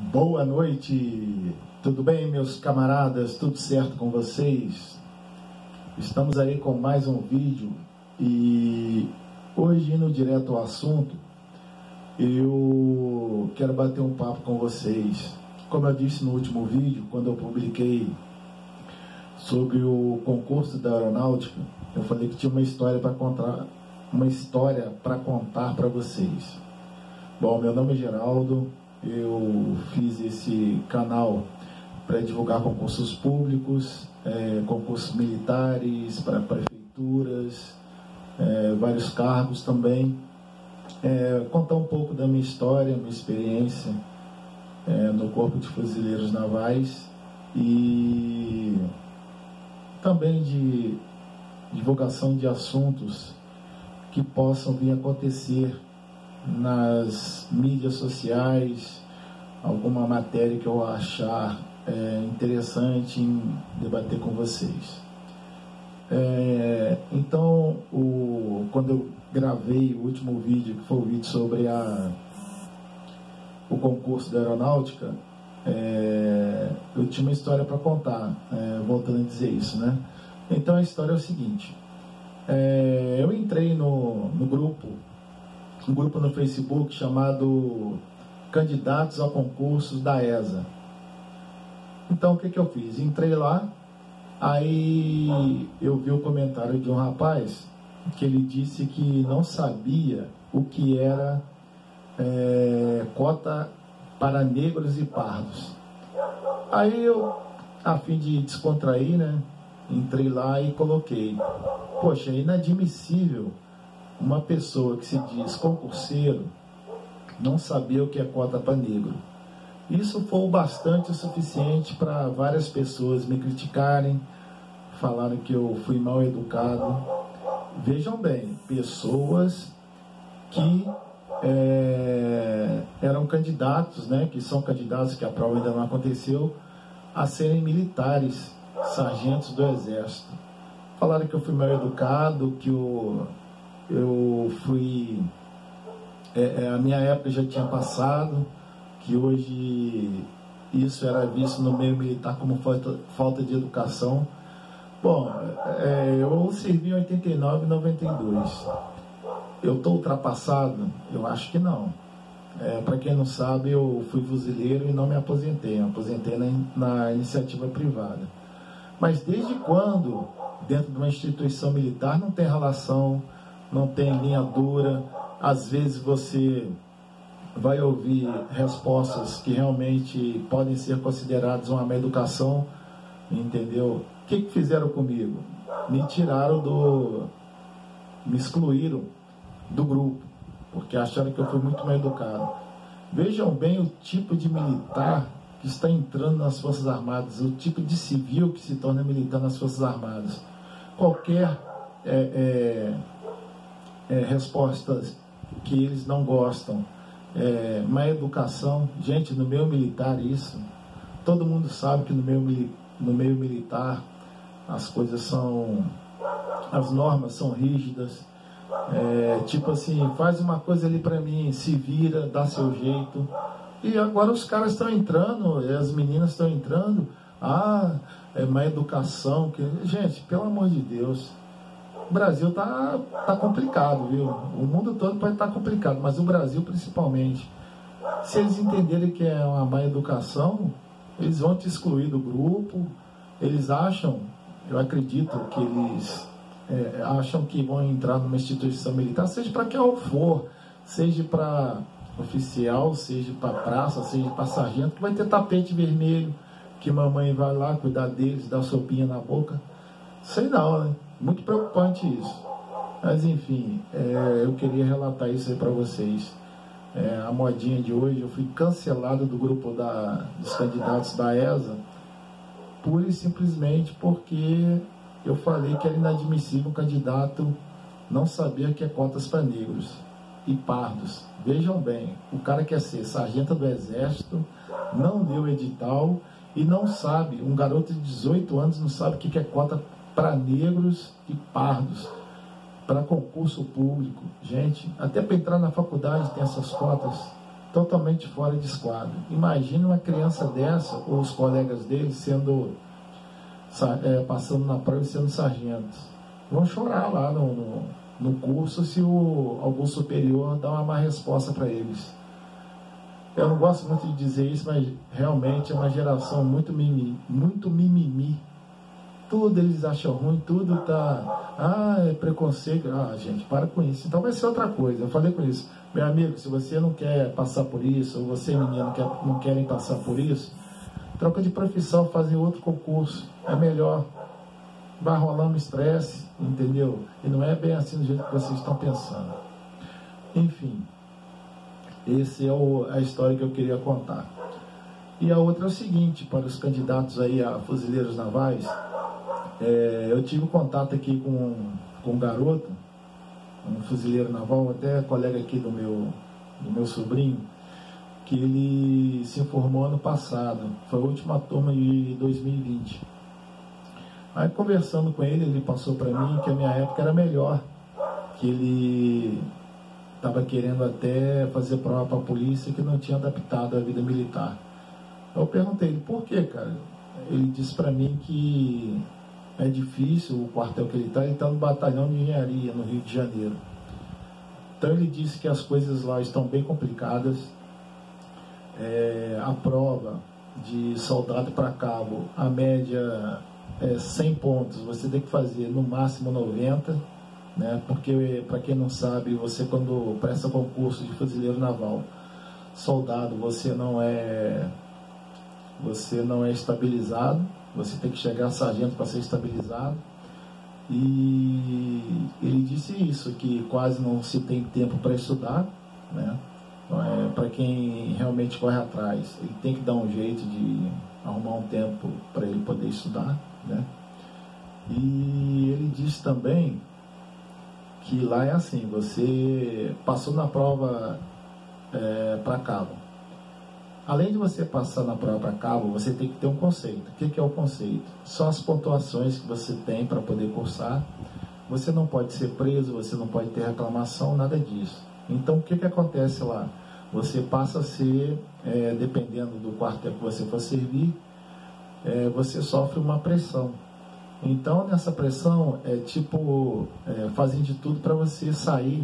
Boa noite, tudo bem, meus camaradas? Tudo certo com vocês? Estamos aí com mais um vídeo e hoje, indo direto ao assunto, eu quero bater um papo com vocês. Como eu disse no último vídeo, quando eu publiquei sobre o concurso da aeronáutica, eu falei que tinha uma história para contar para vocês. Bom, meu nome é Geraldo. Eu fiz esse canal para divulgar concursos públicos, concursos militares, para prefeituras, vários cargos também. Contar um pouco da minha história, minha experiência no Corpo de Fuzileiros Navais e também de divulgação de assuntos que possam vir a acontecer nas mídias sociais, alguma matéria que eu achar interessante em debater com vocês. Então, quando eu gravei o último vídeo, que foi o vídeo sobre o concurso da aeronáutica, eu tinha uma história para contar, voltando a dizer isso, né? Então a história é o seguinte: eu entrei no grupo, um grupo no Facebook chamado Candidatos a Concursos da ESA. Então o que eu fiz? Entrei lá, aí eu vi o comentário de um rapaz que ele disse que não sabia o que era cota para negros e pardos. Aí eu, a fim de descontrair, né, entrei lá e coloquei: poxa, é inadmissível uma pessoa que se diz concurseiro não saber o que é cota para negro. Isso foi bastante o suficiente para várias pessoas me criticarem, falaram que eu fui mal educado. Vejam bem, pessoas que eram candidatos, né, que são candidatos, que a prova ainda não aconteceu, a serem militares, sargentos do Exército. Falaram que eu fui mal educado, que eu fui... a minha época já tinha passado, que hoje isso era visto no meio militar como falta de educação. Bom, eu servi em 89 e 92. Eu estou ultrapassado? Eu acho que não. Para quem não sabe, eu fui fuzileiro e não me aposentei. Eu aposentei na iniciativa privada. Mas desde quando, dentro de uma instituição militar, não tem relação, não tem linha dura? Às vezes você vai ouvir respostas que realmente podem ser consideradas uma má educação, entendeu? O que fizeram comigo? Me excluíram do grupo, porque acharam que eu fui muito mal educado. Vejam bem o tipo de militar que está entrando nas Forças Armadas, o tipo de civil que se torna militar nas Forças Armadas. Qualquer respostas que eles não gostam, má educação. Gente, no meio militar isso, todo mundo sabe que no meio militar as normas são rígidas. Tipo assim, faz uma coisa ali pra mim, se vira, dá seu jeito. E agora os caras estão entrando, as meninas estão entrando, má educação. Gente, pelo amor de Deus, o Brasil tá complicado, viu? O mundo todo pode estar complicado, mas o Brasil principalmente. Se eles entenderem que é uma má educação, eles vão te excluir do grupo. Eles acham, eu acredito que eles acham que vão entrar numa instituição militar, seja para quem for, seja para oficial, seja para praça, seja para sargento, que vai ter tapete vermelho, que mamãe vai lá cuidar deles, dar sopinha na boca. Sei não, né? Muito preocupante isso. Mas enfim, eu queria relatar isso aí para vocês. A modinha de hoje, eu fui cancelado do grupo dos candidatos da ESA, pura e simplesmente porque eu falei que era inadmissível um candidato não saber que é cotas para negros e pardos. Vejam bem, o cara quer ser sargento do Exército, não leu o edital e não sabe, um garoto de 18 anos não sabe o que é cota para negros e pardos, para concurso público. Gente, até para entrar na faculdade tem essas cotas. totalmente fora de esquadro. Imagina uma criança dessa, ou os colegas dele, passando na prova e sendo sargentos. Vão chorar lá no curso se algum superior dá uma má resposta para eles. Eu não gosto muito de dizer isso, mas realmente é uma geração muito mimimi. Tudo eles acham ruim, tudo tá... é preconceito. Gente, para com isso. Então vai ser outra coisa. Eu falei com isso. Meu amigo, se você não quer passar por isso, ou você, menino, não querem passar por isso, troca de profissão, fazer outro concurso. É melhor. Vai rolando estresse, entendeu? E não é bem assim do jeito que vocês estão pensando. Enfim, essa é a história que eu queria contar. E a outra é o seguinte, para os candidatos aí a fuzileiros navais, eu tive contato aqui com um garoto, um fuzileiro naval, até colega aqui do meu sobrinho, que ele se formou ano passado, foi a última turma de 2020. Aí conversando com ele passou para mim que a minha época era melhor, que ele estava querendo até fazer prova para a polícia, que não tinha adaptado à vida militar. Eu perguntei ele, por quê, cara? Ele disse para mim que é difícil o quartel que ele está no batalhão de engenharia no Rio de Janeiro. Então ele disse que as coisas lá estão bem complicadas. A prova de soldado para cabo, a média 100 pontos, você tem que fazer no máximo 90, né? Porque, para quem não sabe, você quando presta concurso de fuzileiro naval, soldado, você não é estabilizado, você tem que chegar a sargento para ser estabilizado. E ele disse isso, que quase não se tem tempo para estudar, né? Para quem realmente corre atrás, ele tem que dar um jeito de arrumar um tempo para ele poder estudar, né? E ele disse também que lá é assim, você passou na prova para cabo. Além de você passar na prova para cabo, você tem que ter um conceito. O que é o conceito? São as pontuações que você tem para poder cursar. Você não pode ser preso, você não pode ter reclamação, nada disso. Então, o que acontece lá? Você passa a ser, dependendo do quartel que você for servir, você sofre uma pressão. Então, nessa pressão, fazem de tudo para você sair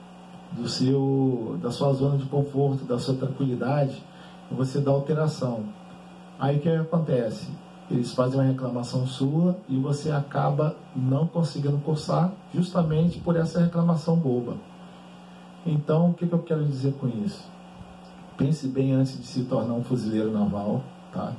da sua zona de conforto, da sua tranquilidade, e você dá alteração. Aí o que acontece? Eles fazem uma reclamação sua e você acaba não conseguindo cursar justamente por essa reclamação boba. Então, o que eu quero dizer com isso? Pense bem antes de se tornar um fuzileiro naval, tá?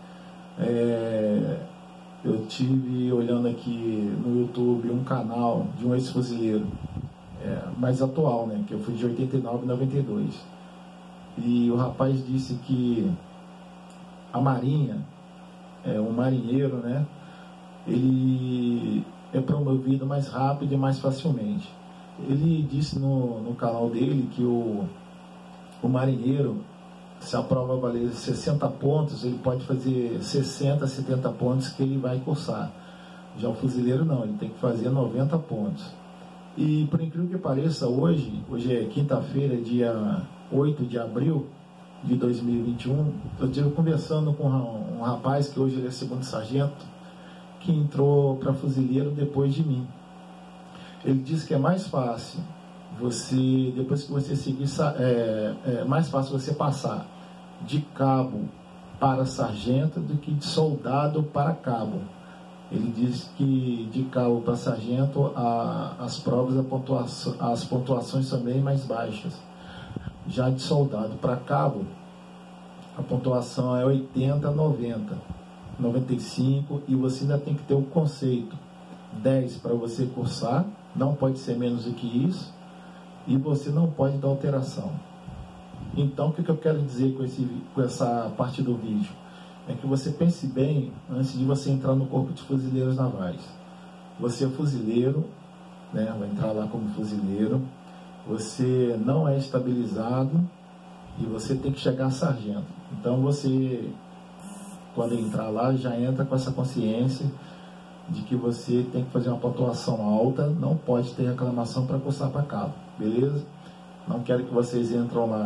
Eu tive olhando aqui no YouTube um canal de um ex-fuzileiro, mais atual, né? Que eu fui de 89 e 92. E o rapaz disse que a Marinha, um marinheiro, né? Ele é promovido mais rápido e mais facilmente. Ele disse no canal dele que o marinheiro, se a prova valer 60 pontos, ele pode fazer 60, 70 pontos que ele vai cursar. Já o fuzileiro não, ele tem que fazer 90 pontos. E por incrível que pareça, hoje é quinta-feira, dia 8 de abril de 2021, eu estive conversando com um rapaz que hoje ele é segundo sargento, que entrou para fuzileiro depois de mim. Ele disse que é mais fácil depois que você seguir, mais fácil você passar de cabo para sargento do que de soldado para cabo. Ele diz que de cabo para sargento as provas, as pontuações são bem mais baixas. Já de soldado para cabo, a pontuação é 80, 90, 95, e você ainda tem que ter o conceito 10 para você cursar, não pode ser menos do que isso, e você não pode dar alteração. Então, o que eu quero dizer com essa parte do vídeo? É que você pense bem antes de você entrar no corpo de fuzileiros navais. Você é fuzileiro, né? Vai entrar lá como fuzileiro, você não é estabilizado e você tem que chegar a sargento. Então você, quando entrar lá, já entra com essa consciência de que você tem que fazer uma pontuação alta, não pode ter reclamação para cursar para cabo, beleza? Não quero que vocês entram lá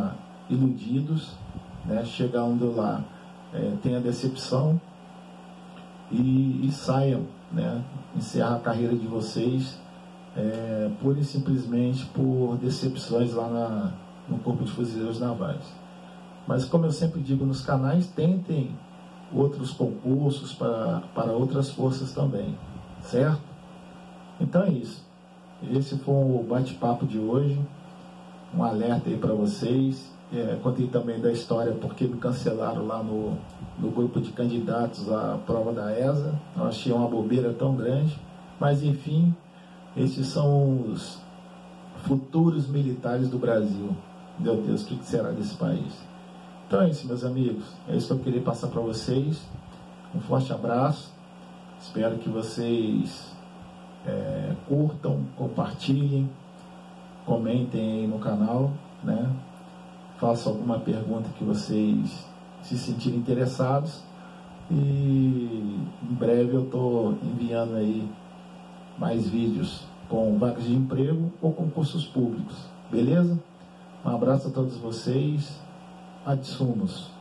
iludidos, né? Chegando lá, tenha decepção e saiam, né? Encerra a carreira de vocês pura e simplesmente por decepções lá no Corpo de Fuzileiros Navais. Mas como eu sempre digo nos canais, tentem outros concursos para outras forças também, certo? Então é isso. Esse foi o bate-papo de hoje, um alerta aí para vocês. Contei também da história porque me cancelaram lá no grupo de candidatos à prova da ESA. Eu achei uma bobeira tão grande, mas enfim, esses são os futuros militares do Brasil. Meu Deus, o que será desse país? Então é isso, meus amigos, é isso que eu queria passar para vocês. Um forte abraço, espero que vocês curtam, compartilhem, comentem aí no canal, né? Façam alguma pergunta que vocês se sentirem interessados, e em breve eu estou enviando aí mais vídeos com vagas de emprego ou concursos públicos, beleza? Um abraço a todos vocês, ad sumos.